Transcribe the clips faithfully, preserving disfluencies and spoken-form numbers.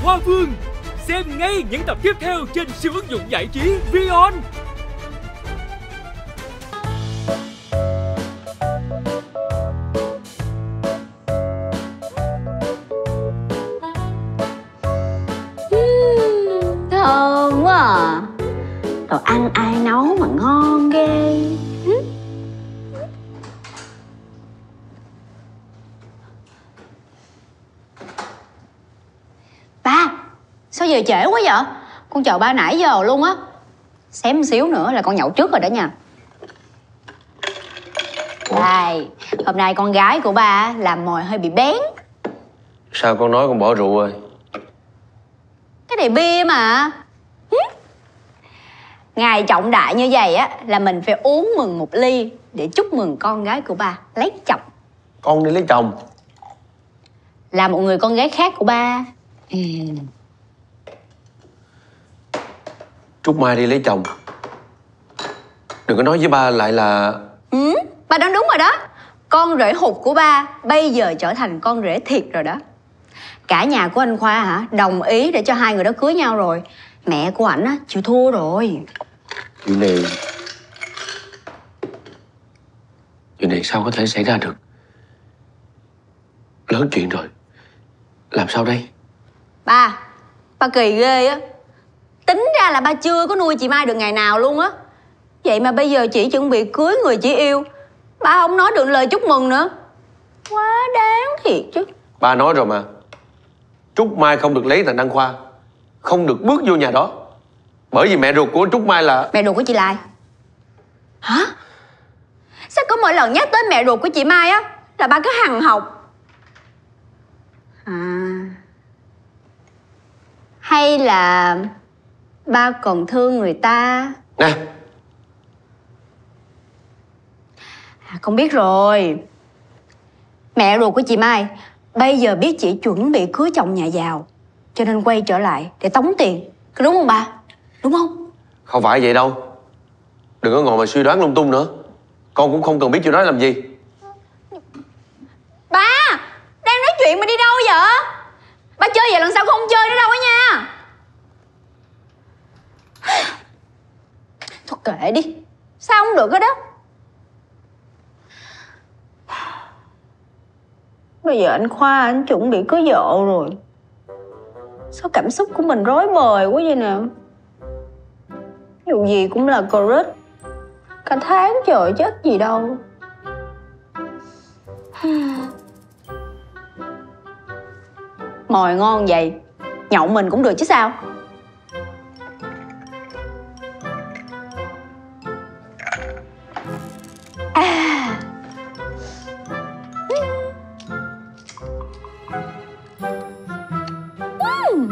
Hoa Vương. Xem ngay những tập tiếp theo trên siêu ứng dụng giải trí Vion. Thơm quá à. Đồ ăn ai nấu mà ngon ghê. Ba, sao về trễ quá vậy? Con chờ ba nãy giờ luôn á. Xém xíu nữa là con nhậu trước rồi đó nha. Đây, hôm nay con gái của ba làm mồi hơi bị bén. Sao con nói con bỏ rượu rồi? Cái này bia mà. Ngày trọng đại như vậy á là mình phải uống mừng một ly để chúc mừng con gái của ba lấy chồng. Con đi lấy chồng? Là một người con gái khác của ba. Ừ. Trúc Mai đi lấy chồng. Đừng có nói với ba lại là... Ừ, ba đoán đúng rồi đó. Con rể hụt của ba bây giờ trở thành con rể thiệt rồi đó. Cả nhà của anh Khoa hả đồng ý để cho hai người đó cưới nhau rồi. Mẹ của ảnh á chịu thua rồi. Chuyện này... Chuyện này sao có thể xảy ra được? Lớn chuyện rồi. Làm sao đây? Ba, ba kỳ ghê á. Tính ra là ba chưa có nuôi chị Mai được ngày nào luôn á. Vậy mà bây giờ chị chuẩn bị cưới người chị yêu, ba không nói được lời chúc mừng nữa. Quá đáng thiệt chứ. Ba nói rồi mà. Trúc Mai không được lấy thằng Đăng Khoa, không được bước vô nhà đó. Bởi vì mẹ ruột của Trúc Mai là... Mẹ ruột của chị Lai? Hả? Sao có mỗi lần nhắc tới mẹ ruột của chị Mai á là ba cứ hằn học? À... Hay là ba còn thương người ta? Nè, à, con biết rồi. Mẹ ruột của chị Mai bây giờ biết chị chuẩn bị cưới chồng nhà giàu, cho nên quay trở lại để tống tiền. Có đúng không ba? Đúng không? không phải vậy đâu. Đừng có ngồi mà suy đoán lung tung nữa. Con cũng không cần biết chuyện đó làm gì. Ba, đang nói chuyện mà đi đâu vậy? Ba chơi vậy lần sau con không chơi nữa đâu á nha. Thôi kệ đi. Sao không được cái đó? Bây giờ anh Khoa anh chuẩn bị cưới vợ rồi. Sao cảm xúc của mình rối bời quá vậy nè. Dù gì cũng là crush. Cả tháng trời chết gì đâu. Mồi ngon vậy, nhậu mình cũng được chứ sao. À. Uhm.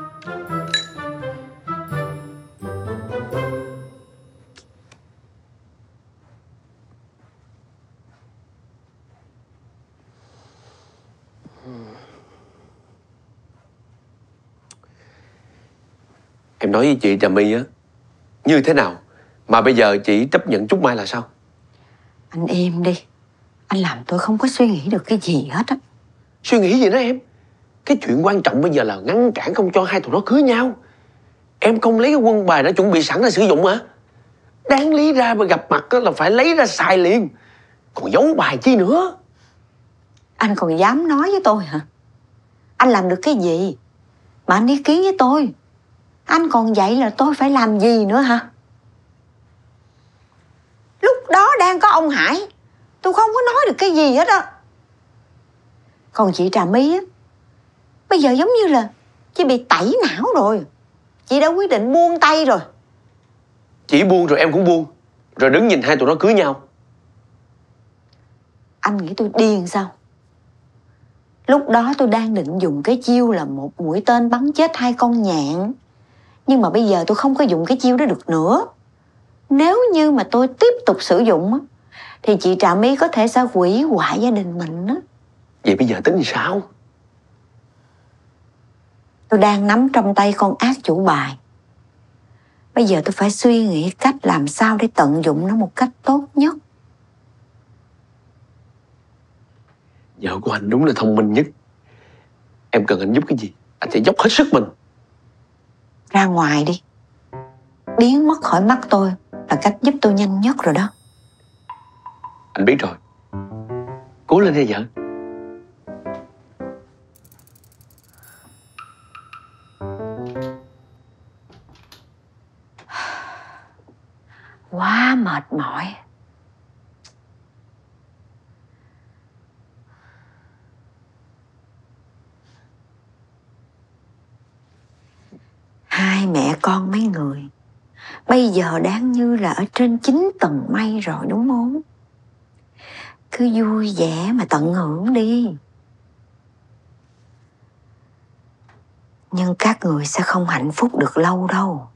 Em nói với chị Trà My á, như thế nào mà bây giờ chị chấp nhận Trúc Mai là sao? Anh im đi. Anh làm tôi không có suy nghĩ được cái gì hết á. Suy nghĩ gì đó em? Cái chuyện quan trọng bây giờ là ngăn cản không cho hai tụi nó cưới nhau. Em không lấy cái quân bài đã chuẩn bị sẵn ra sử dụng hả? Đáng lý ra mà gặp mặt là phải lấy ra xài liền. Còn giấu bài chi nữa? Anh còn dám nói với tôi hả? Anh làm được cái gì mà anh ý kiến với tôi? Anh còn vậy là tôi phải làm gì nữa hả? Lúc đó đang có ông Hải, tôi không có nói được cái gì hết á. Còn chị Trà My á, bây giờ giống như là chị bị tẩy não rồi. Chị đã quyết định buông tay rồi. Chị buông rồi em cũng buông. Rồi đứng nhìn hai tụi nó cưới nhau. Anh nghĩ tôi điên sao? Lúc đó tôi đang định dùng cái chiêu là một mũi tên bắn chết hai con nhạn. Nhưng mà bây giờ tôi không có dùng cái chiêu đó được nữa. Nếu như mà tôi tiếp tục sử dụng á, thì chị Trà My có thể sẽ hủy hoại gia đình mình á. Vậy bây giờ tính sao? Tôi đang nắm trong tay con ác chủ bài. Bây giờ tôi phải suy nghĩ cách làm sao để tận dụng nó một cách tốt nhất. Vợ của anh đúng là thông minh nhất. Em cần anh giúp cái gì anh sẽ dốc hết sức mình. Ra ngoài đi. Biến mất khỏi mắt tôi là cách giúp tôi nhanh nhất rồi đó. Anh biết rồi. Cố lên đi vợ. Quá mệt mỏi. Hai mẹ con mấy người bây giờ đáng như là ở trên chín tầng mây rồi đúng không? Cứ vui vẻ mà tận hưởng đi. Nhưng các người sẽ không hạnh phúc được lâu đâu.